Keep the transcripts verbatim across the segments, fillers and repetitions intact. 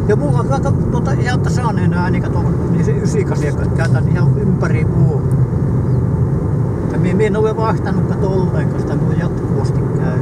Ja mulla on kato, tuota, ihan tasainen ääni, kato, niin se yhdeksänkymmentäkahdeksan käytän ihan ympäri vuoden. Ja minä, minä en ole vaihtanut kato ollenkaan, sitä mulla jatkuvasti käy.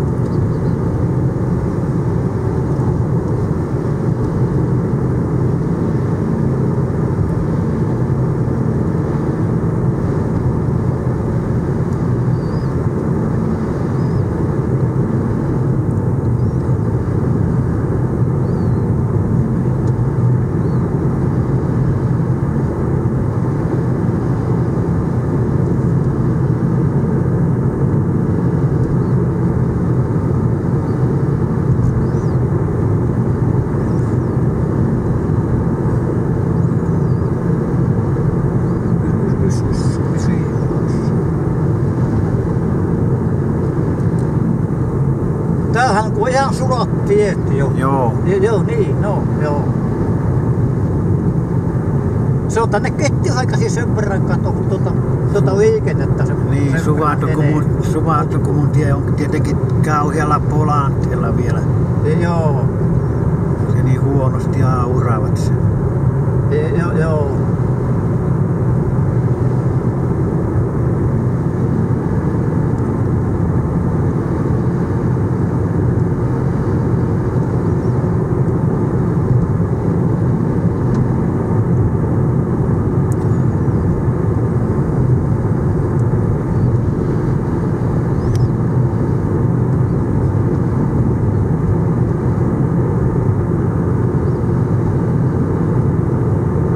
Tämähän on ihan sulat tiet jo. Joo. Joo, niin, no, joo. Se on tänne kettiaikaisin sen verran kato, tuota, tuota liikennettä. Se, niin, Suvaattokumun tie on tietenkin kauhealla polanteella vielä. Joo. Se niin huonosti auraavat sen. Joo, joo.